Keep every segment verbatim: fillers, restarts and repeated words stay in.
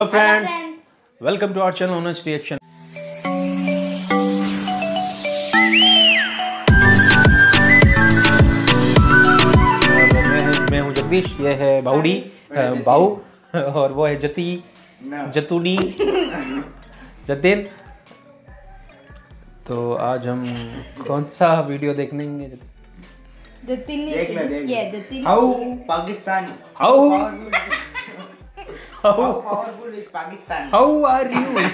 Hello friends, welcome to our channel Honest Reaction. मैं हूँ जगदीश, ये है बाउडी बाऊ और वो है जती जतुनी जतिन। तो आज हम कौन सा वीडियो देखने Jatin Jatin how Pakistan how How powerful is Pakistan? How are you.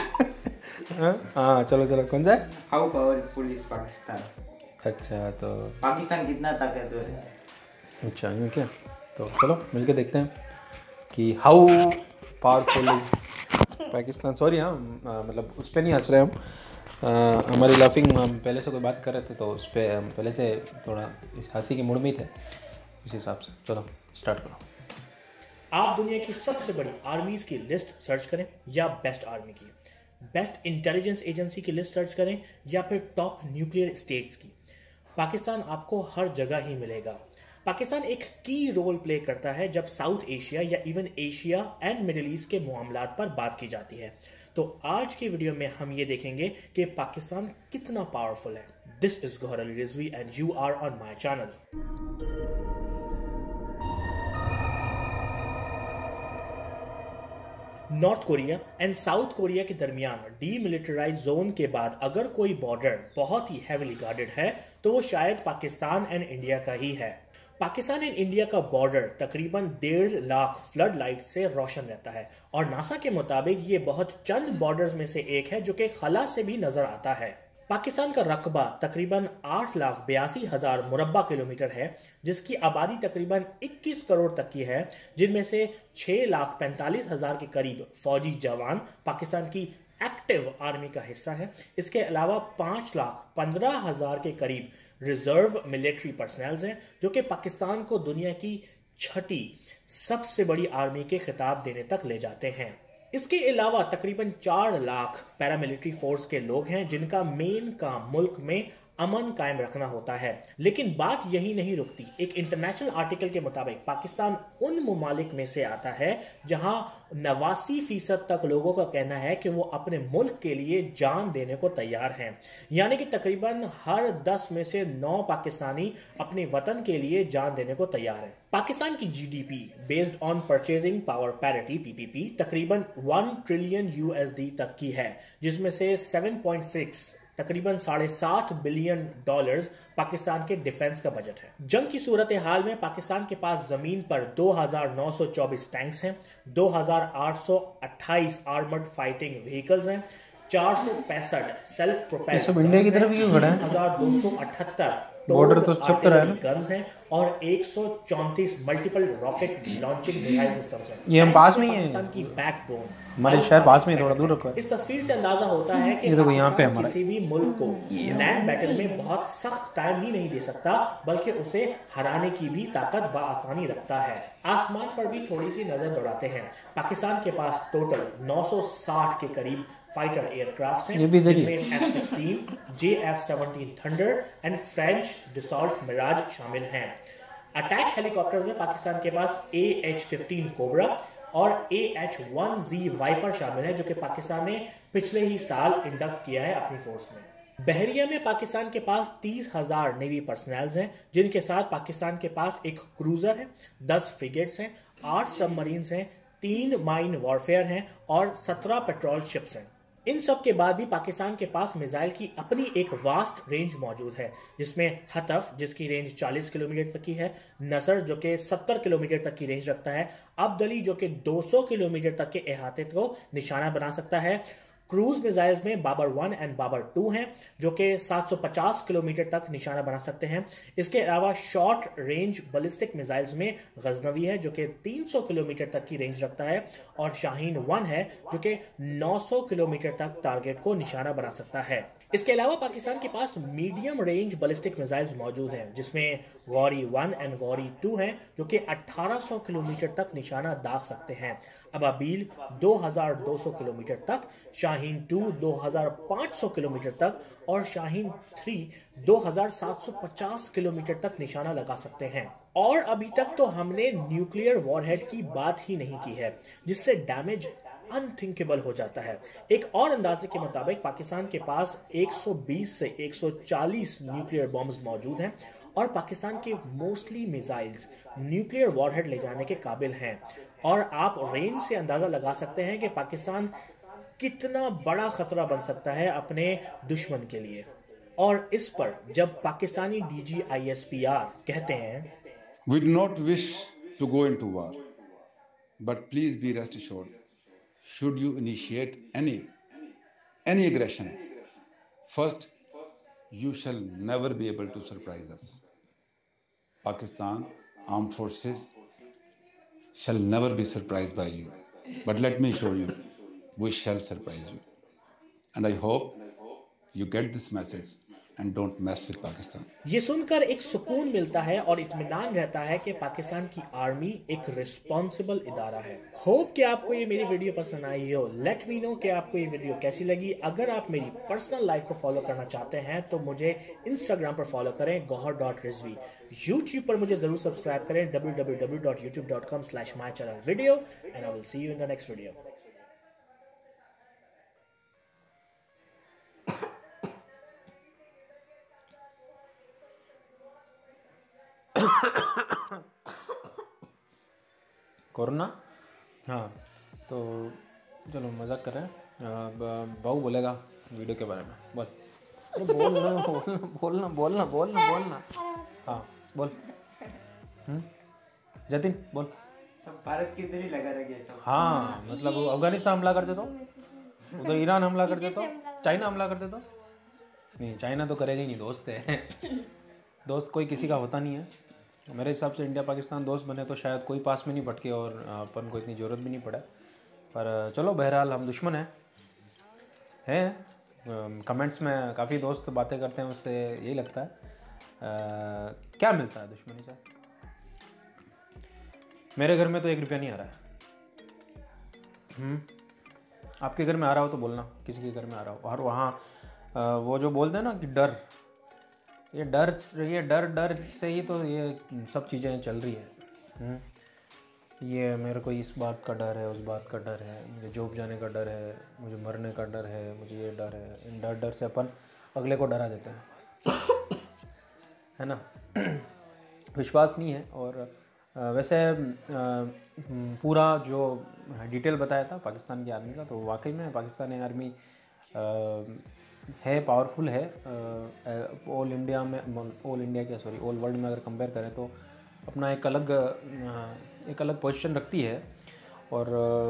हाँ चलो चलो, कौन सा है? How powerful is Pakistan? अच्छा तो पाकिस्तान कितना ताकतवर है? अच्छा यूँ क्या? तो चलो मिलके देखते हैं कि how powerful is Pakistan. Sorry हाँ, मतलब उस पर नहीं हंस रहे हम, आ, हमारी लाफिंग, हम पहले से कोई बात कर रहे थे तो उस पर हम पहले से थोड़ा इस हंसी की मूड में ही थे, इस हिसाब से। चलो स्टार्ट करो। आप दुनिया की सबसे बड़ी आर्मीज की लिस्ट सर्च करें या बेस्ट आर्मी की, बेस्ट इंटेलिजेंस एजेंसी की लिस्ट सर्च करें या फिर टॉप न्यूक्लियर स्टेट्स की, पाकिस्तान आपको हर जगह ही मिलेगा। पाकिस्तान एक की रोल प्ले करता है जब साउथ एशिया या even Asia and Middle East के मामलात पर बात की जाती है। तो आज की वीडियो में हम ये देखेंगे कि पाकिस्तान कितना पावरफुल है। This is Gauhar Ali Rizvi and you are on my channel. North Korea and South Korea के दरमियान डीमिलिटराइज जोन के बाद अगर कोई बॉर्डर बहुत ही हेविली गार्डेड है तो वो शायद पाकिस्तान एंड इंडिया का ही है। पाकिस्तान एंड इंडिया का बॉर्डर तकरीबन डेढ़ लाख फ्लड लाइट से रोशन रहता है और नासा के मुताबिक ये बहुत चंद बॉर्डर्स में से एक है जो कि खला से भी नजर आता है। पाकिस्तान का रकबा तकरीबन आठ लाख बयासी हजार मुरब्बा किलोमीटर है, जिसकी आबादी तकरीबन इक्कीस करोड़ तक की है, जिनमें से छह लाख पैंतालीस हजार के करीब फौजी जवान पाकिस्तान की एक्टिव आर्मी का हिस्सा है। इसके अलावा पांच लाख पंद्रह हजार के करीब रिजर्व मिलिट्री पर्सनल हैं, जो कि पाकिस्तान को दुनिया की छठी सबसे बड़ी आर्मी के खिताब देने तक ले जाते हैं। इसके अलावा तकरीबन चार लाख पैरामिलिट्री फोर्स के लोग हैं जिनका मेन काम मुल्क में अमन कायम रखना होता है। लेकिन बात यही नहीं रुकती। एक इंटरनेशनल आर्टिकल के मुताबिक पाकिस्तान उन ममालिक में से आता है जहां नवासी फीसद तक लोगों का कहना है कि वो अपने मुल्क के लिए जान देने को तैयार हैं। यानी कि तकरीबन हर दस में से नौ पाकिस्तानी अपने वतन के लिए जान देने को तैयार हैं। पाकिस्तान की GDP based on purchasing power parity PPP तकरीबन वन ट्रिलियन यूएसडी तक की है, जिसमें से सेवन पॉइंट सिक्स तकरीबन साढ़े सात बिलियन डॉलर्स पाकिस्तान के डिफेंस का बजट है। जंग की सूरत हाल में पाकिस्तान के पास जमीन पर दो हजार नौ सौ चौबीस टैंक्स हैं, दो हजार आठ सौ अट्ठाईस आर्मर्ड फाइटिंग व्हीकल्स हैं, चार सौ पैंसठ सेल्फ प्रोपेल्ड इंडिया की तरफ क्यों खड़ा है, हजार दो सौ अठहत्तर बॉर्डर तो चुप रहा है, गन्स हैं और एक सौ चौंतीस multiple rocket launching missile systems हैं। ये हम पास में ही हैं, पाकिस्तान की बैकबोन हमारे शहर पास में ही, थोड़ा दूर रखो है। इस तस्वीर से अंदाजा होता है कि ये तो यहाँ पे हमारा किसी भी मुल्क को लैंड बैटल में बहुत सख्त टाइम ही नहीं दे सकता, बल्कि उसे हराने की भी ताकत बाआसानी रखता है। आसमान पर भी थोड़ी सी नजर दौड़ाते हैं। पाकिस्तान के पास टोटल नौ सौ साठ के करीब फाइटर एयरक्राफ्ट हैं, जिनमें F sixteen, J F seventeen Thunder and French Dassault Mirage शामिल हैं। अटैक हेलीकॉप्टर में पाकिस्तान के पास ए एच फिफ्टीन कोबरा और A H one G Viper शामिल है, जो कि पाकिस्तान ने पिछले ही साल इंडक्ट किया है अपनी फोर्स में। बहरिया में पाकिस्तान के पास तीस हजार नेवी पर्सनल्स हैं, जिनके साथ पाकिस्तान के पास एक क्रूजर है, दस फ्रिगेट्स हैं, आठ सबमरीन्स हैं, तीन माइन वॉरफेयर हैं और सत्रह पेट्रोल शिप्स हैं। इन सब के बाद भी पाकिस्तान के पास मिसाइल की अपनी एक वास्ट रेंज मौजूद है, जिसमें हतफ जिसकी रेंज चालीस किलोमीटर तक की है, नसर जो कि सत्तर किलोमीटर तक की रेंज रखता है, अब्दली जो कि दो सौ किलोमीटर तक के अहाते को निशाना बना सकता है। क्रूज मिसाइल्स में Babur one and Babur two हैं, जो कि सात सौ पचास किलोमीटर तक निशाना बना सकते हैं। इसके अलावा शॉर्ट रेंज बैलिस्टिक मिसाइल्स में गजनवी है, जो कि तीन सौ किलोमीटर तक की रेंज रखता है, और शाहीन वन है, जो कि नौ सौ किलोमीटर तक टारगेट को निशाना बना सकता है। इसके अलावा पाकिस्तान के पास मीडियम रेंज बैलिस्टिक मिसाइल्स मौजूद हैं, जिसमें Ghauri one and Ghauri two हैं, जो कि अठारह सौ किलोमीटर तक निशाना दाग सकते हैं। अबाबील दो हजार दो सौ किलोमीटर तक, शाहीन टू दो हजार पाँच सौ किलोमीटर तक और शाहीन थ्री दो हजार सात सौ पचास किलोमीटर तक निशाना लगा सकते हैं। और अभी तक तो हमने न्यूक्लियर वॉरहेड की बात ही नहीं की है, जिससे डैमेज अनथिंकेबल हो जाता है। एक और अंदाजे के मुताबिक पाकिस्तान के पास एक सौ बीस से एक सौ चालीस न्यूक्लियर बॉम्ब्स मौजूद हैं और पाकिस्तान के मोस्टली मिसाइल्स न्यूक्लियर वॉरहेड ले जाने के काबिल हैं। और आप रेंज से अंदाजा लगा सकते हैं कि पाकिस्तान कितना बड़ा खतरा बन सकता है अपने दुश्मन के लिए। और इस पर जब Pakistani D G I S P R कहते हैं, We do not wish to go into war, but please be rest assured, should you initiate any any aggression, first you shall never be able to surprise us. Pakistan armed forces shall never be surprised by you, but let me assure you, we shall surprise you. And I hope you get this message and don't mess with Pakistan. ये सुनकर एक सुकून मिलता है और इत्मीनान रहता है कि पाकिस्तान की आर्मी एक रिस्पॉन्सिबल इदारा है। होप कि आपको ये मेरी वीडियो पसंद आई हो। लेट मी नो कि आपको ये वीडियो कैसी लगी। अगर आप मेरी पर्सनल लाइफ को फॉलो करना चाहते हैं तो मुझे इंस्टाग्राम पर फॉलो करें गौहर डॉट रिजवी। यूट्यूब पर मुझे जरूर सब्सक्राइब करें W W W dot YouTube dot com slash my channel video and I will see you in the next video. Corona. हाँ तो चलो मजाक कर रहे हैं। अब बाबू बोलेगा वीडियो के बारे में। बोल अरे बोलना बोलना बोलना बोलना बोलना बोलना हाँ बोल। हम्म जतिन बोल। सब भारत की तरह लगा रह गया सब। हाँ मतलब वो अफगानिस्तान हमला करते तो, उधर ईरान हमला करते तो, चाइना हमला करते तो। नहीं चाइना तो करेगा ही नहीं, दोस्त है। दोस्त कोई किसी का होता नहीं है। मेरे हिसाब से इंडिया पाकिस्तान दोस्त बने तो शायद कोई पास में नहीं भटके और अपन को इतनी ज़रूरत भी नहीं पड़े। पर चलो बहरहाल हम दुश्मन हैं हैं कमेंट्स में काफ़ी दोस्त बातें करते हैं, उससे यही लगता है आ, क्या मिलता है दुश्मनी से। मेरे घर में तो एक रुपया नहीं आ रहा है। हम्म आपके घर में आ रहा हो तो बोलना, किसी के घर में आ रहा हो। और वहाँ वो जो बोलते हैं ना कि डर, ये डर ये डर डर से ही तो ये सब चीज़ें चल रही है। ये मेरे को इस बात का डर है, उस बात का डर है, मुझे जॉब जाने का डर है, मुझे मरने का डर है, मुझे ये डर है। इन डर डर से अपन अगले को डरा देते हैं, है ना। विश्वास नहीं है। और वैसे पूरा जो डिटेल बताया था पाकिस्तान की आर्मी का, तो वाकई में पाकिस्तानी आर्मी है, पावरफुल है। ऑल इंडिया में, ऑल इंडिया क्या सॉरी ऑल वर्ल्ड में अगर कंपेयर करें तो अपना एक अलग एक अलग पोजीशन रखती है। और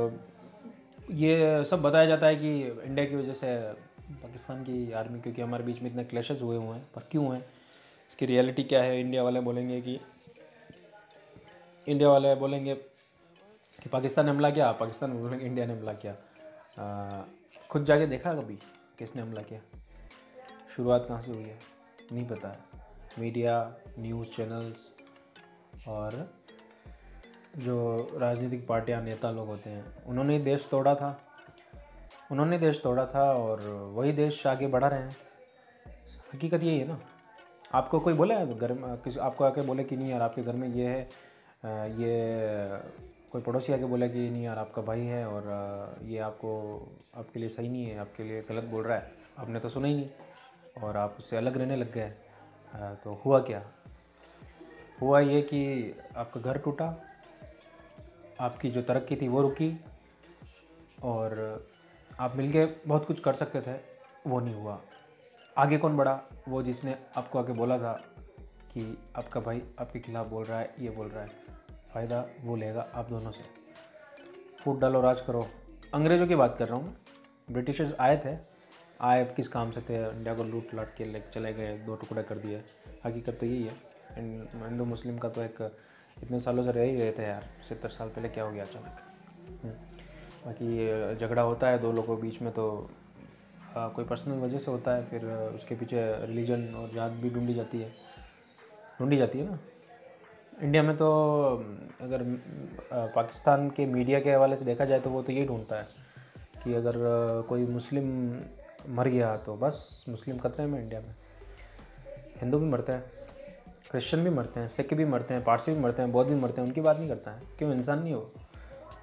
ये सब बताया जाता है कि इंडिया की वजह से पाकिस्तान की आर्मी, क्योंकि हमारे बीच में इतने क्लैशेस हुए हुए हैं। पर क्यों हैं, इसकी रियलिटी क्या है? इंडिया वाले बोलेंगे कि इंडिया वाले बोलेंगे कि पाकिस्तान ने हमला किया, पाकिस्तान बोलेंगे इंडिया ने हमला किया। आ, खुद जाके देखा कभी किसने हमला किया? शुरुआत कहाँ से हुई है नहीं पता है। मीडिया, न्यूज़ चैनल्स और जो राजनीतिक पार्टियां, नेता लोग होते हैं, उन्होंने ही देश तोड़ा था उन्होंने देश तोड़ा था और वही देश आगे बढ़ा रहे हैं। हकीकत यही है ना। आपको कोई बोला है घर में, किसी आपको आके बोले कि नहीं यार आपके घर में ये है, ये कोई पड़ोसी आके बोला कि नहीं यार आपका भाई है और ये आपको आपके लिए सही नहीं है, आपके लिए गलत बोल रहा है, आपने तो सुना ही नहीं और आप उससे अलग रहने लग गए। तो हुआ क्या? हुआ ये कि आपका घर टूटा, आपकी जो तरक्की थी वो रुकी और आप मिलके बहुत कुछ कर सकते थे, वो नहीं हुआ। आगे कौन बढ़ा? वो जिसने आपको आके बोला था कि आपका भाई आपके खिलाफ़ बोल रहा है, ये बोल रहा है, फ़ायदा वो लेगा आप दोनों से। फूट डालो, राज करो। अंग्रेज़ों की बात कर रहा हूँ मैं। ब्रिटिशर्स आए थे, आए किस काम से थे? इंडिया को लूट लाट के ले चले गए, दो टुकड़े कर दिए। हकीकत तो यही है। हिंदू मुस्लिम का तो एक इतने सालों से रह ही रहे थे यार, सत्तर साल पहले क्या हो गया अचानक? बाकी झगड़ा होता है दो लोगों के बीच में तो आ, कोई पर्सनल वजह से होता है, फिर उसके पीछे रिलीजन और जात भी ढूंढी जाती है ढूंढी जाती है ना। इंडिया में तो अगर पाकिस्तान के मीडिया के हवाले से देखा जाए तो वो तो यही ढूंढता है कि अगर कोई मुस्लिम मर गया तो बस मुस्लिम खतरे में। इंडिया में हिंदू भी मरते हैं, क्रिश्चियन भी मरते हैं, सिख भी मरते हैं, पारसी भी मरते हैं, बौद्ध भी मरते हैं, उनकी बात नहीं करता है। क्यों? इंसान नहीं हो?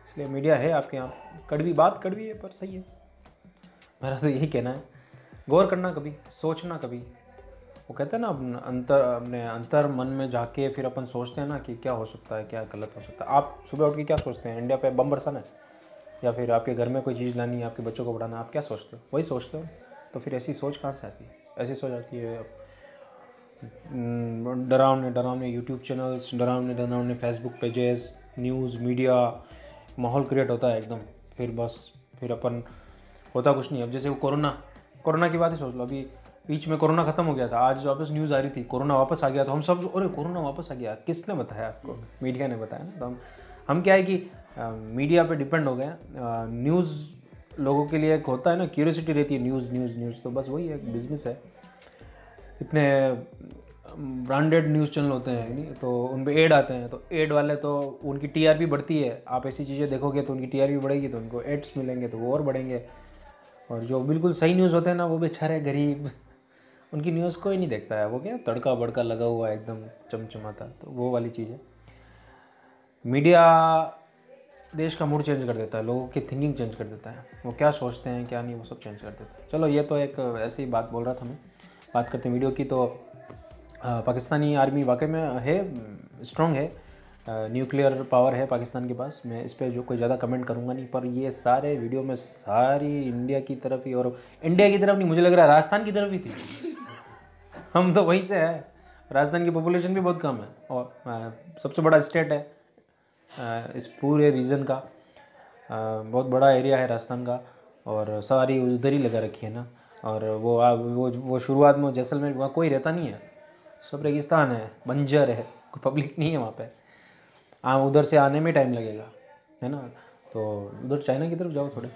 इसलिए मीडिया है आपके यहाँ, कड़वी बात कड़वी है पर सही है, मेरा तो यही कहना है। गौर करना कभी, सोचना कभी, वो कहते हैं ना अपन अंतर अपने अंतर मन में जाके फिर अपन सोचते हैं ना कि क्या हो सकता है, क्या गलत हो सकता है। आप सुबह उठ के क्या सोचते हैं, इंडिया पे बम बरसाना है या फिर आपके घर में कोई चीज़ लानी है, आपके बच्चों को पढ़ाना, आप क्या सोचते हो? वही सोचते हो। तो फिर ऐसी सोच कहाँ से आती है? ऐसी सोच आती है डरावने डरावने यूट्यूब चैनल्स, डरावने डरावने फेसबुक पेजेस, न्यूज़ मीडिया, माहौल क्रिएट होता है एकदम। फिर बस फिर अपन होता कुछ नहीं। अब जैसे वो कोरोना कोरोना की बात ही सोच लो, अभी बीच में कोरोना खत्म हो गया था, आज वापस न्यूज़ आ रही थी कोरोना वापस आ गया, तो हम सब अरे कोरोना वापस आ गया, किसने बताया आपको? मीडिया ने बताया ना। तो हम हम क्या है कि आ, मीडिया पे डिपेंड हो गए। न्यूज़ लोगों के लिए एक होता है ना, क्यूरियोसिटी रहती है, न्यूज़ न्यूज़ न्यूज़, तो बस वही एक बिजनेस है। इतने ब्रांडेड न्यूज़ चैनल होते हैं नहीं, तो उन पे एड आते हैं, तो एड वाले तो उनकी टीआरपी बढ़ती है। आप ऐसी चीज़ें देखोगे तो उनकी टीआरपी बढ़ेगी, तो उनको एड्स मिलेंगे तो वो और बढ़ेंगे। और जो बिल्कुल सही न्यूज़ होते हैं ना, वो बेचारे गरीब, उनकी न्यूज़ कोई नहीं देखता है। वो क्या तड़का बड़का लगा हुआ है एकदम चमचमाता, तो वो वाली चीज़ है। मीडिया देश का मूड चेंज कर देता है, लोगों की थिंकिंग चेंज कर देता है, वो क्या सोचते हैं क्या नहीं वो सब चेंज कर देता है। चलो ये तो एक ऐसी ही बात बोल रहा था मैं। बात करते हैं वीडियो की, तो आ, पाकिस्तानी आर्मी वाकई में है, स्ट्रॉन्ग है, न्यूक्लियर पावर है पाकिस्तान के पास। मैं इस पर जो कोई ज़्यादा कमेंट करूँगा नहीं, पर ये सारे वीडियो में सारी इंडिया की तरफ ही, और इंडिया की तरफ नहीं, मुझे लग रहा है राजस्थान की तरफ ही थी। हम तो वहीं से है, राजस्थान की पॉपुलेशन भी बहुत कम है और आ, सबसे बड़ा स्टेट है आ, इस पूरे रीजन का। आ, बहुत बड़ा एरिया है राजस्थान का, और सारी उधर ही लगा रखी है ना। और वो आ, वो वो शुरुआत में जैसलमेर वहाँ कोई रहता नहीं है, सब रेगिस्तान है, बंजर है, कोई पब्लिक नहीं है वहाँ पे। हाँ, उधर से आने में टाइम लगेगा, है ना। तो उधर चाइना की तरफ जाओ थोड़े।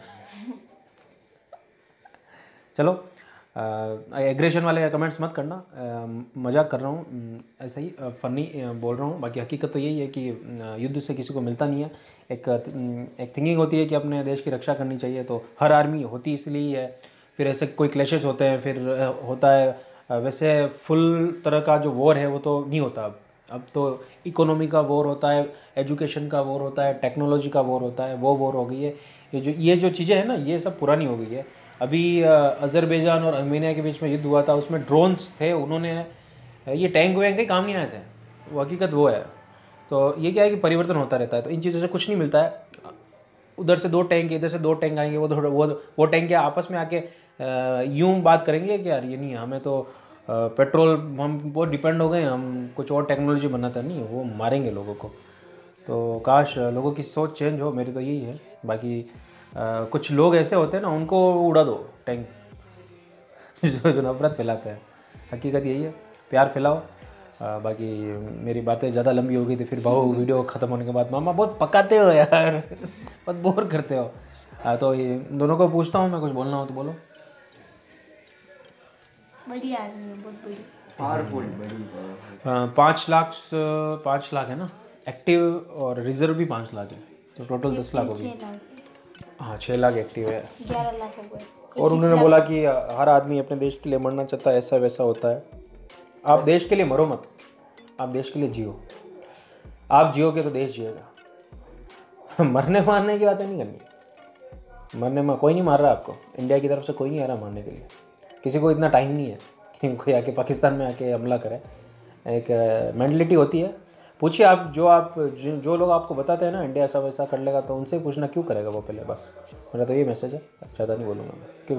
चलो, एग्रेशन वाले कमेंट्स मत करना, मजाक कर रहा हूँ, ऐसा ही फ़नी बोल रहा हूँ। बाकी हकीकत तो यही है कि युद्ध से किसी को मिलता नहीं है। एक एक थिंकिंग होती है कि अपने देश की रक्षा करनी चाहिए, तो हर आर्मी होती इसलिए है। फिर ऐसे कोई क्लैशेस होते हैं, फिर होता है वैसे फुल तरह का जो वॉर है वो तो नहीं होता अब अब तो इकोनॉमी का वॉर होता है, एजुकेशन का वॉर होता है, टेक्नोलॉजी का वॉर होता है, वो वॉर हो गई है। ये जो ये जो चीज़ें हैं ना, ये सब पुरानी हो गई है। अभी अज़रबैजान और अर्मेनिया के बीच में युद्ध हुआ था, उसमें ड्रोन्स थे, उन्होंने ये टैंक वैंक के काम नहीं आए थे, वो हकीकत वो है। तो ये क्या है कि परिवर्तन होता रहता है, तो इन चीज़ों से कुछ नहीं मिलता है। उधर से दो टैंक, इधर से दो टैंक आएंगे, वो वो वो टैंक क्या आपस में आके यूं बात करेंगे कि यार ये नहीं है, हमें तो पेट्रोल हम बहुत डिपेंड हो गए, हम कुछ और टेक्नोलॉजी बनाते नहीं, वो मारेंगे लोगों को। तो काश लोगों की सोच चेंज हो, मेरी तो यही है। बाकी आ, कुछ लोग ऐसे होते हैं ना, उनको उड़ा दो टैंक, जो जो नफरत फैलाते हैं। हकीकत यही है, प्यार फैलाओ। आ, बाकी मेरी बातें ज़्यादा लंबी हो गई थी, फिर भाव वीडियो ख़त्म होने के बाद मामा बहुत पकाते हो यार, बहुत बोर करते हो। आ, तो ये दोनों को पूछता हूँ मैं, कुछ बोलना हो तो बोलो। बड़ी आर्मी है, बहुत बड़ी, पावरफुल, बड़ी हाँ, पाँच लाख पाँच लाख है ना एक्टिव, और रिजर्व भी पाँच लाख है, तो टोटल दस लाख हो गई। छः लाख हाँ, छः लाख एक्टिव है, ग्यारह लाख हो गए। और उन्होंने बोला कि हर आदमी अपने देश के लिए मरना चाहता है, ऐसा वैसा होता है। आप देश के लिए मरो मत, आप देश के लिए जियो। आप जियोगे तो देश जिएगा। मरने मारने की बातें नहीं करनी, मरने में कोई नहीं मार रहा आपको, इंडिया की तरफ से कोई नहीं आ रहा मारने के लिए। किसी को इतना टाइम नहीं है कि कोई आके पाकिस्तान में आके हमला करे। एक मेंटलिटी होती है। पूछिए आप, जो आप जो, जो लोग आपको बताते हैं ना इंडिया ऐसा वैसा कर लेगा, तो उनसे पूछना क्यों करेगा वो पहले। बस मेरा तो ये मैसेज है, ज़्यादा नहीं बोलूँगा मैं, क्यों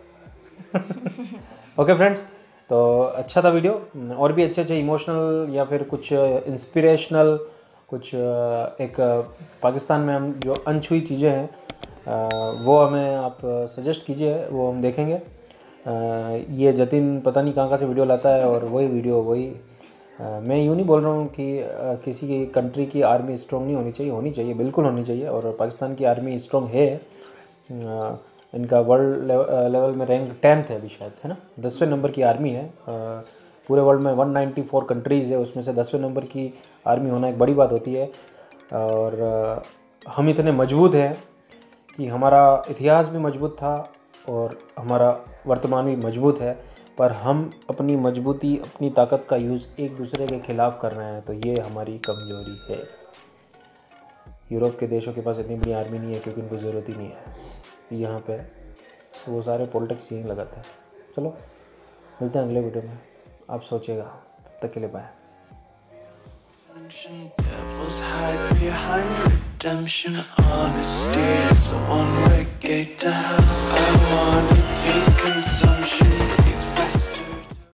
बाबू। ओके फ्रेंड्स, तो अच्छा था वीडियो। और भी अच्छे अच्छे इमोशनल या फिर कुछ इंस्पिरेशनल, कुछ एक पाकिस्तान में हम जो अनछुई चीज़ें हैं वो हमें आप सजेस्ट कीजिए, वो हम देखेंगे। ये जतिन पता नहीं कहाँ कहाँ से वीडियो लाता है, और वही वीडियो वही। मैं यूँ नहीं बोल रहा हूँ कि किसी की कंट्री की आर्मी स्ट्रॉन्ग नहीं होनी चाहिए, होनी चाहिए, बिल्कुल होनी चाहिए। और पाकिस्तान की आर्मी स्ट्रॉन्ग है, इनका वर्ल्ड लेवल में रैंक टेंथ है अभी शायद, है ना, दसवें नंबर की आर्मी है। पूरे वर्ल्ड में एक सौ चौरानवे कंट्रीज़ है, उसमें से दसवें नंबर की आर्मी होना एक बड़ी बात होती है। और हम इतने मजबूत हैं कि हमारा इतिहास भी मजबूत था और हमारा वर्तमान भी मजबूत है, पर हम अपनी मजबूती, अपनी ताकत का यूज़ एक दूसरे के ख़िलाफ़ कर रहे हैं, तो ये हमारी कमज़ोरी है। यूरोप के देशों के पास इतनी बड़ी आर्मी नहीं है क्योंकि उनको ज़रूरत ही नहीं है। यहाँ पे वो सारे पॉलिटिक्स यहीं लगाते हैं। चलो मिलते हैं अगले वीडियो में, आप सोचिएगा। तब तक के लिए bye. Devils hide behind redemption. Honesty is a one-way gate to hell.